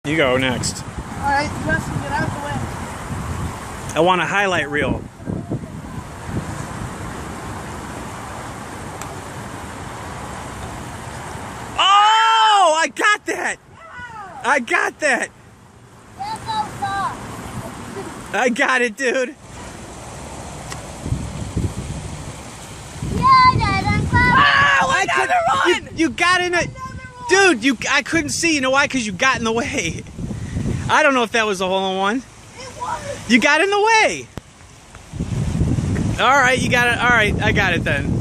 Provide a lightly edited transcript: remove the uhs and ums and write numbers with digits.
You go next. Alright, Justin, get out the way. I want a highlight reel. Oh! I got that! I got that! I got it, dude. Oh, another one! You got in it. Dude, I couldn't see. You know why? Because you got in the way. I don't know if that was a hole-in-one. It was. You got in the way. All right, you got it. All right, I got it then.